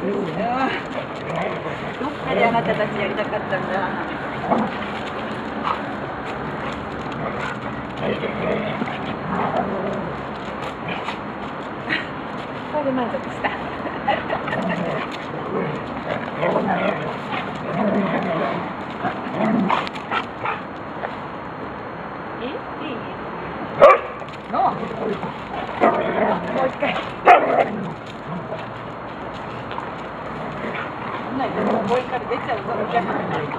どっかであなたたちやりたかったんだ。これで満足した。いいの？もう一回。もう一回出ちゃうぞ。